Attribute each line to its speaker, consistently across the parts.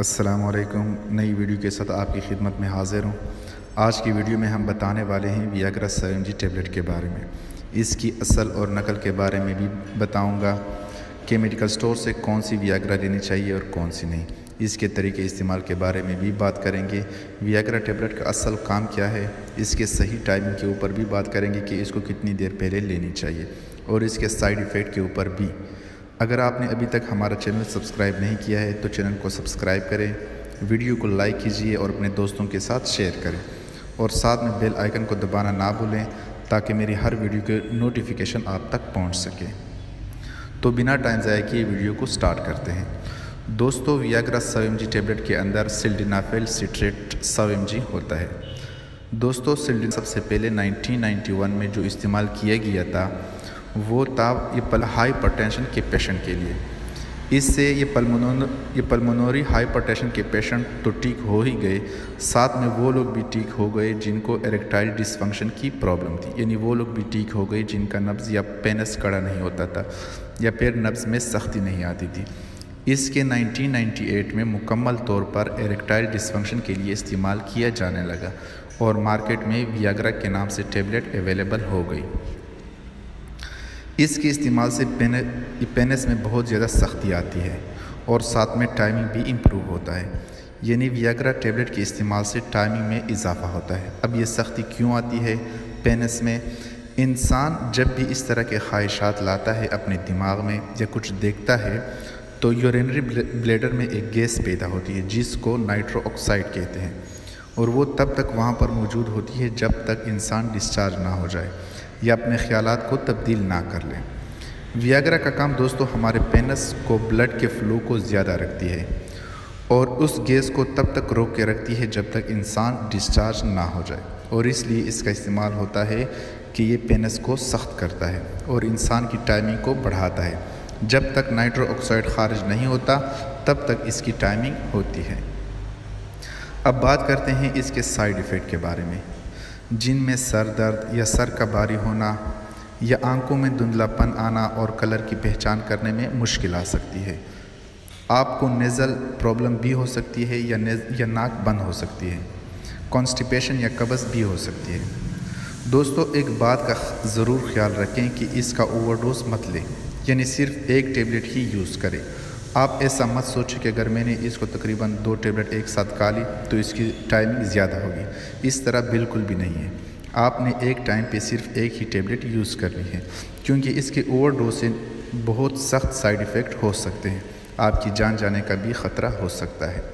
Speaker 1: السلام علیکم، نئی ویڈیو کے ساتھ آپ کی خدمت میں حاضر ہوں۔ آج کی ویڈیو میں ہم بتانے والے ہیں ویاگرا 7mg ٹیبلٹ کے بارے میں، اس کی اصل اور نقل کے بارے میں بھی بتاؤں گا کہ میڈیکل سٹور سے کون سی ویاگرا لینی چاہیے اور کون سی نہیں، اس کے طریقے استعمال کے بارے میں بھی بات کریں گے۔ ویاگرا ٹیبلٹ کا اصل کام کیا ہے، اس کے صحیح ٹائمنگ کے اوپر بھی بات کریں گے کہ اس کو کتنی دیر پہلے لینی چاہیے، اور اس کے سائیڈ ایفیکٹ کے اوپر بھی۔ اگر آپ نے ابھی تک ہمارا چینل سبسکرائب نہیں کیا ہے تو چینل کو سبسکرائب کریں، ویڈیو کو لائک کیجئے اور اپنے دوستوں کے ساتھ شیئر کریں، اور ساتھ میں بیل آئیکن کو دبانا نہ بھولیں تاکہ میری ہر ویڈیو کے نوٹیفیکیشن آپ تک پہنچ سکے۔ تو بنا ٹائم ضائع کیے ویڈیو کو سٹارٹ کرتے ہیں۔ دوستو، ویاگرا 7mg ٹیبلٹ کے اندر سلڈینافیل سٹریٹ 7mg ہوتا ہے۔ دوستو، سلڈین سب سے پہلے 1991 میں جو استعمال کیا گیا تھا وہ تھا ہائی پرٹینشن کے پیشنٹ کے لیے۔ اس سے یہ پلمونری ہائی پرٹینشن کے پیشنٹ تو ٹھیک ہو ہی گئے، ساتھ میں وہ لوگ بھی ٹھیک ہو گئے جن کو اریکٹائل ڈس فنکشن کی پرابلم تھی، یعنی وہ لوگ بھی ٹھیک ہو گئے جن کا نبض یا پینس کڑا نہیں ہوتا تھا یا پھر نبض میں سختی نہیں آتی تھی۔ اس کے 1998 میں مکمل طور پر اریکٹائل ڈس فنکشن کے لیے استعمال کیا جانے لگا اور مارکیٹ میں ویاگرا کے نام سے ٹیبلٹ اویلیبل ہو گئی۔ اس کے استعمال سے پینس میں بہت زیادہ سختی آتی ہے اور ساتھ میں ٹائمنگ بھی امپروو ہوتا ہے، یعنی ویاگرا ٹیبلٹ کے استعمال سے ٹائمنگ میں اضافہ ہوتا ہے۔ اب یہ سختی کیوں آتی ہے پینس میں؟ انسان جب بھی اس طرح کے خواہشات لاتا ہے اپنے دماغ میں یا کچھ دیکھتا ہے تو یورینری بلیڈر میں ایک گیس پیدا ہوتی ہے جس کو نائٹرو آکسائڈ کہتے ہیں، اور وہ تب تک وہاں پر موجود ہوتی ہے جب تک انسان ڈسچارج نہ ہو جائے یا اپنے خیالات کو تبدیل نہ کر لیں۔ ویاگرا کا کام دوستو ہمارے پینس کو بلڈ کے فلو کو زیادہ رکھتی ہے اور اس گیس کو تب تک روک کے رکھتی ہے جب تک انسان ڈسچارج نہ ہو جائے، اور اس لیے اس کا استعمال ہوتا ہے کہ یہ پینس کو سخت کرتا ہے اور انسان کی ٹائمنگ کو بڑھاتا ہے۔ جب تک نائٹرو آکسائڈ خارج نہیں ہوتا تب تک اس کی ٹائمنگ ہوتی ہے۔ اب بات کرتے ہیں اس کے سائیڈ ایفیکٹ کے بارے میں، جن میں سر درد یا سر کا بھاری ہونا یا آنکھوں میں دھندلا پن آنا اور کلر کی پہچان کرنے میں مشکل آ سکتی ہے۔ آپ کو نیزل پرابلم بھی ہو سکتی ہے یا ناک بند ہو سکتی ہے، کانسٹیپیشن یا قبض بھی ہو سکتی ہے۔ دوستو، ایک بات کا ضرور خیال رکھیں کہ اس کا اوور ڈوز مت لیں، یعنی صرف ایک ٹیبلٹ ہی یوز کریں۔ آپ ایسا مت سوچیں کہ اگر میں نے اس کو تقریباً 2 ٹیبلٹ ایک ساتھ کھا لی تو اس کی ٹائمنگ زیادہ ہوگی، اس طرح بالکل بھی نہیں ہے۔ آپ نے ایک ٹائم پہ صرف ایک ہی ٹیبلٹ یوز کرنی ہے، کیونکہ اس کے اوور ڈوز سے بہت سخت سائیڈ ایفیکٹ ہو سکتے ہیں، آپ کی جان جانے کا بھی خطرہ ہو سکتا ہے۔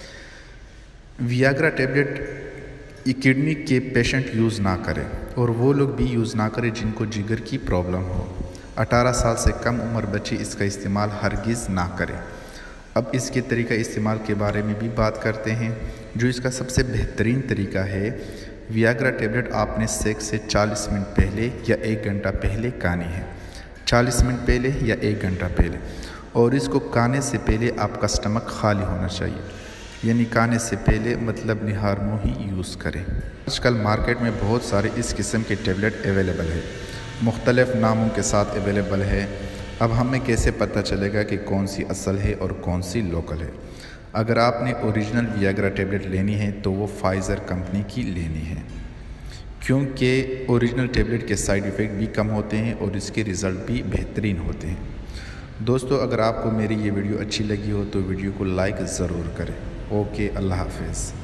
Speaker 1: ویاگرا ٹیبلٹ کڈنی کے پیشنٹ یوز نہ کریں، اور وہ لوگ بھی یوز نہ کریں جن کو جگر کی پرابلم ہو۔ 18 سال سے کم عمر بچے اس کا استعمال ہرگز نہ کریں۔ اب اس کے طریقہ استعمال کے بارے میں بھی بات کرتے ہیں، جو اس کا سب سے بہترین طریقہ ہے۔ ویاگرا ٹیبلٹ آپ نے سیکس سے 40 منٹ پہلے یا 1 گھنٹہ پہلے کھانی ہے، 40 منٹ پہلے یا 1 گھنٹہ پہلے، اور اس کو کھانے سے پہلے آپ کا اسٹمک خالی ہونا چاہیے، یعنی کھانے سے پہلے مطلب نہار منہ ہی یوز کریں۔ آج کل مارکیٹ میں بہت سارے اس قسم کے ٹیبلٹ اویلیبل ہے، مختلف ناموں کے ساتھ اویلیبل ہے۔ اب ہمیں کیسے پتہ چلے گا کہ کون سی اصل ہے اور کون سی لوکل ہے؟ اگر آپ نے اوریجنل ویاگرا ٹیبلٹ لینی ہے تو وہ فائزر کمپنی کی لینی ہے، کیونکہ اوریجنل ٹیبلٹ کے سائیڈ ایفیکٹ بھی کم ہوتے ہیں اور اس کے رزلٹ بھی بہترین ہوتے ہیں۔ دوستو، اگر آپ کو میری یہ ویڈیو اچھی لگی ہو تو ویڈیو کو لائک ضرور کریں۔ اوکے، اللہ حافظ۔